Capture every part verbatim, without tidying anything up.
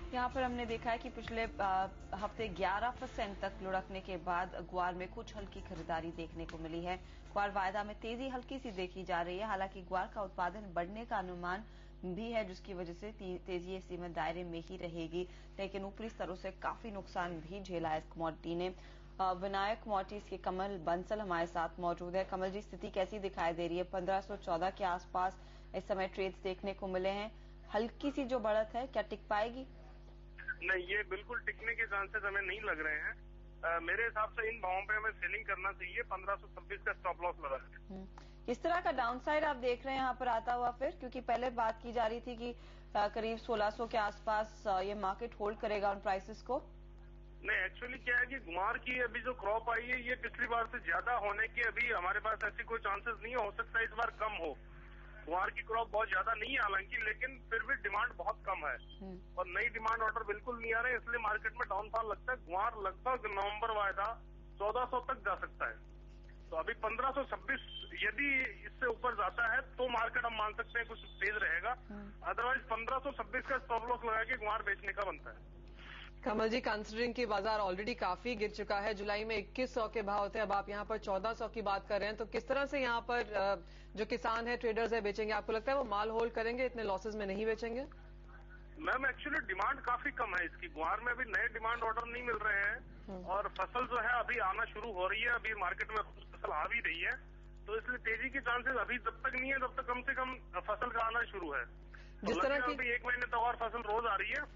यहाँ पर हमने देखा है कि पिछले हफ्ते ग्यारह परसेंट तक लुढ़कने के बाद ग्वार में कुछ हल्की खरीदारी देखने को मिली है। ग्वार वायदा में तेजी हल्की सी देखी जा रही है। हालांकि ग्वार का उत्पादन बढ़ने का अनुमान भी है, जिसकी वजह से तेजी इस सीमित दायरे में ही रहेगी, लेकिन ऊपरी स्तरों से काफी नुकसान भी झेला है इस कमोडिटी ने। विनायक कमोडिटीज के कमल बंसल हमारे साथ मौजूद है। कमल जी, स्थिति कैसी दिखाई दे रही है? पंद्रह सौ चौदह के आसपास इस समय ट्रेड्स देखने को मिले हैं। हल्की सी जो बढ़त है, क्या टिक पाएगी? नहीं, ये बिल्कुल टिकने के चांसेस हमें नहीं लग रहे हैं। आ, मेरे हिसाब से इन भावों पे हमें सेलिंग करना चाहिए। पंद्रह सौ छब्बीस का स्टॉप लॉस लगा है। किस तरह का डाउनसाइड आप देख रहे हैं यहाँ पर आता हुआ फिर? क्योंकि पहले बात की जा रही थी कि आ, करीब सोलह सौ के आसपास आ, ये मार्केट होल्ड करेगा उन प्राइसेस को। नहीं, एक्चुअली क्या है कि गुआर की अभी जो क्रॉप आई है ये पिछली बार से ज्यादा होने के अभी हमारे पास ऐसी कोई चांसेस नहीं हो सकता है इस बार कम हो। गुआर की क्रॉप बहुत ज्यादा नहीं है हालांकि, लेकिन फिर भी डिमांड बहुत कम है और नई डिमांड ऑर्डर बिल्कुल नहीं आ रहे, इसलिए मार्केट में डाउनफॉल लगता है। गुआर लगभग नवंबर वायदा चौदह सौ तक जा सकता है, तो अभी पंद्रह सौ छब्बीस यदि इससे ऊपर जाता है तो मार्केट हम मान सकते हैं कुछ तेज रहेगा। अदरवाइज पंद्रह सौ छब्बीस का स्टॉप लॉस लगा के गुआर बेचने का बनता है। कमल जी, कंसिडरिंग कि बाजार ऑलरेडी काफी गिर चुका है, जुलाई में इक्कीस सौ के भाव थे, अब आप यहाँ पर चौदह सौ की बात कर रहे हैं, तो किस तरह से यहाँ पर जो किसान है, ट्रेडर्स है, बेचेंगे? आपको लगता है वो माल होल्ड करेंगे, इतने लॉसेज में नहीं बेचेंगे? मैम, एक्चुअली डिमांड काफी कम है इसकी। गुआर में अभी नए डिमांड ऑर्डर नहीं मिल रहे हैं और फसल जो है अभी आना शुरू हो रही है। अभी मार्केट में फसल आ भी रही है, तो इसलिए तेजी के चांसेस अभी जब तक नहीं है तब तक कम से कम फसल का आना शुरू है। जिस तरह की अभी एक महीने तक और फसल रोज आ रही है।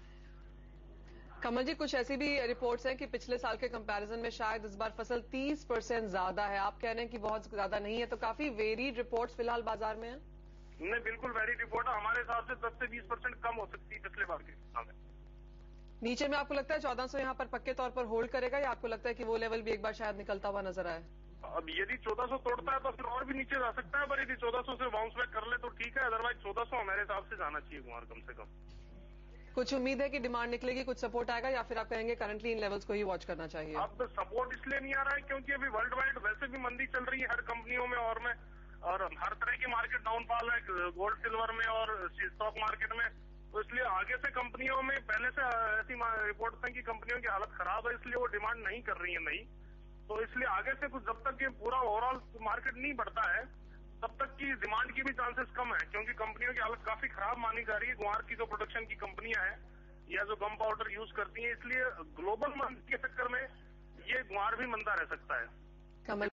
कमल जी, कुछ ऐसी भी रिपोर्ट्स हैं कि पिछले साल के कंपैरिजन में शायद इस बार फसल तीस परसेंट ज्यादा है। आप कह रहे हैं कि बहुत ज्यादा नहीं है, तो काफी वेरीड रिपोर्ट्स फिलहाल बाजार में है। नहीं, बिल्कुल वेरीड रिपोर्ट है। हमारे हिसाब से दस से बीस परसेंट कम हो सकती है पिछले बार के हिसाब में। नीचे में आपको लगता है चौदह सौ यहाँ पर पक्के तौर पर होल्ड करेगा, या आपको लगता है कि वो लेवल भी एक बार शायद निकलता हुआ नजर आए? अब यदि चौदह सौ तोड़ता है तो फिर और भी नीचे जा सकता है, पर यदि चौदह सौ से बाउंस बैक कर ले तो ठीक है, अदरवाइज चौदह सौ हमारे हिसाब से जाना चाहिए गुआर कम से कम। कुछ उम्मीद है कि डिमांड निकलेगी, कुछ सपोर्ट आएगा, या फिर आप कहेंगे करंटली इन लेवल्स को ही वॉच करना चाहिए? अब सपोर्ट इसलिए नहीं आ रहा है क्योंकि अभी वर्ल्ड वाइड वैसे भी मंदी चल रही है हर कंपनियों में और में और हर तरह की मार्केट डाउनफॉल है गोल्ड सिल्वर में और स्टॉक मार्केट में, तो इसलिए आगे से कंपनियों में पहले से ऐसी रिपोर्ट है कि कंपनियों की हालत खराब है, इसलिए वो डिमांड नहीं कर रही है नई। तो इसलिए आगे से कुछ जब तक ये पूरा ओवरऑल मार्केट नहीं बढ़ता है तब तक की डिमांड की भी चांसेस कम है, क्योंकि कंपनियों की हालत काफी खराब मानी जा रही है। गुआर की जो प्रोडक्शन की कंपनियां हैं या जो गम पाउडर यूज करती हैं, इसलिए ग्लोबल मंदी के चक्कर में ये गुआर भी मंदा रह सकता है। कमल